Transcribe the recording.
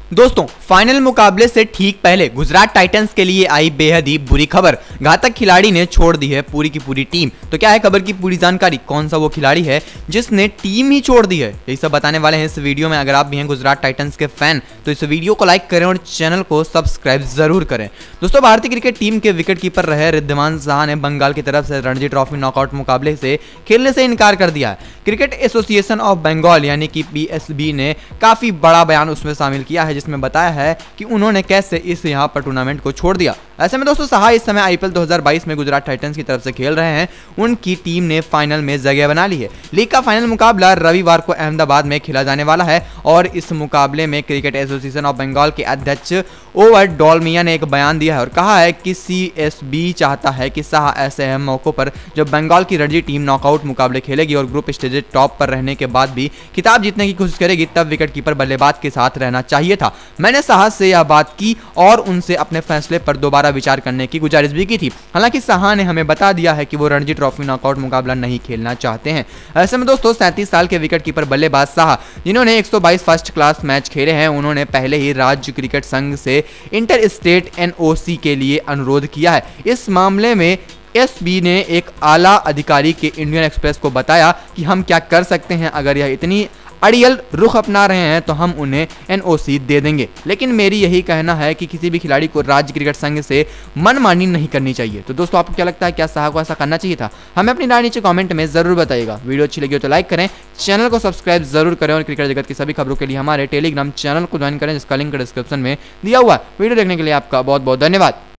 दोस्तों फाइनल मुकाबले से ठीक पहले गुजरात टाइटंस के लिए आई बेहद ही बुरी खबर। घातक खिलाड़ी ने छोड़ दी है पूरी की पूरी टीम। तो क्या है खबर की पूरी जानकारी, कौन सा वो खिलाड़ी है जिसने टीम ही छोड़ दी है, यही सब बताने वाले हैं इस वीडियो में। अगर आप भी हैं गुजरात टाइटंस के फैन तो इस वीडियो को लाइक करें और चैनल को सब्सक्राइब जरूर करें। दोस्तों भारतीय क्रिकेट टीम के विकेट कीपर रहे रिद्धिमान साहा ने बंगाल की तरफ से रणजी ट्रॉफी नॉकआउट मुकाबले से खेलने से इनकार कर दिया है। क्रिकेट एसोसिएशन ऑफ बंगाल यानी कि पीएसबी ने काफी बड़ा बयान उसमें शामिल किया है, जिसमें बताया है कि उन्होंने कैसे इस यहाँ पर टूर्नामेंट को छोड़ दिया। ऐसे में दोस्तों साहा इस समय आईपीएल 2022 में गुजरात टाइटंस की तरफ से खेल रहे हैं। उनकी टीम ने फाइनल में जगह बना ली है। लीग का फाइनल मुकाबला रविवार को अहमदाबाद में खेला जाने वाला है और इस मुकाबले में क्रिकेट एसोसिएशन ऑफ बंगाल के अध्यक्ष ओवर डॉलमिया ने एक बयान दिया है और कहा है कि सीएसबी चाहता है कि साहा ऐसे अहम मौकों पर जब बंगाल की रणजी टीम नॉकआउट मुकाबले खेलेगी और ग्रुप स्टेज टॉप पर रहने के बाद भी खिताब जीतने की कोशिश करेगी, तब विकेट कीपर बल्लेबाज के साथ रहना चाहिए था। मैंने साहा से यह बात की और उनसे अपने फैसले पर दोबारा विचार करने की गुजारिश भी की थी। हालांकि साहा ने हमें बता दिया है कि वो रणजी ट्रॉफी नॉकआउट मुकाबला नहीं खेलना चाहते हैं। ऐसे में दोस्तों 37 साल के विकेट कीपर बल्लेबाज साहा, जिन्होंने 122 फर्स्ट क्लास मैच खेले हैं, उन्होंने पहले ही राज्य क्रिकेट संघ से इंटर स्टेट एनओसी के लिए अनुरोध किया है। इस मामले में एसबी ने एक आला अधिकारी के इंडियन एक्सप्रेस को बताया कि हम क्या कर सकते हैं, अगर यह इतनी अड़ियल रुख अपना रहे हैं तो हम उन्हें एनओसी दे देंगे। लेकिन मेरी यही कहना है कि किसी भी खिलाड़ी को राज्य क्रिकेट संघ से मनमानी नहीं करनी चाहिए। तो दोस्तों आपको क्या लगता है, क्या साहा को ऐसा करना चाहिए था? हमें अपनी राय नीचे कमेंट में जरूर बताइएगा। वीडियो अच्छी लगी हो तो लाइक करें, चैनल को सब्सक्राइब जरूर करें और क्रिकेट जगत की सभी खबरों के लिए हमारे टेलीग्राम चैनल को ज्वाइन करें, जिसका लिंक डिस्क्रिप्शन में दिया हुआ है। वीडियो देखने के लिए आपका बहुत बहुत धन्यवाद।